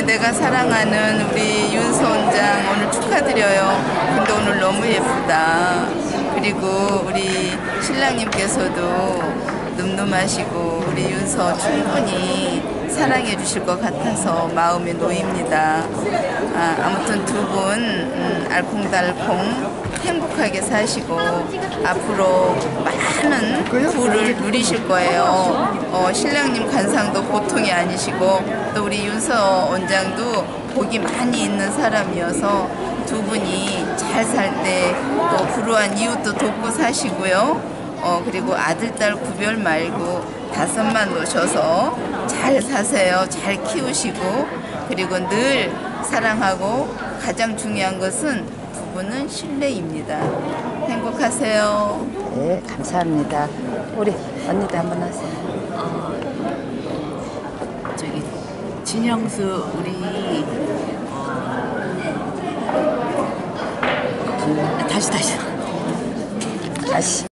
내가 사랑하는 우리 윤서 원장 오늘 축하드려요. 근데 오늘 너무 예쁘다. 그리고 우리 신랑님께서도 늠름하시고 우리 윤서 충분히 사랑해 주실 것 같아서 마음이 놓입니다. 아무튼 두 분 알콩달콩 행복하게 사시고 앞으로 많은 부를 누리실 거예요. 신랑님 관상도 보통이 아니시고 또 우리 윤서 원장도 복이 많이 있는 사람이어서 두 분이 잘 살 때 또 불우한 이웃도 돕고 사시고요. 그리고 아들, 딸 구별 말고 5만 놓으셔서 잘 사세요. 잘 키우시고 그리고 늘 사랑하고 가장 중요한 것은 부부는 신뢰입니다. 행복하세요. 네, 감사합니다. 우리 언니도 한번 하세요. 저기 진영수 우리 다시 다시.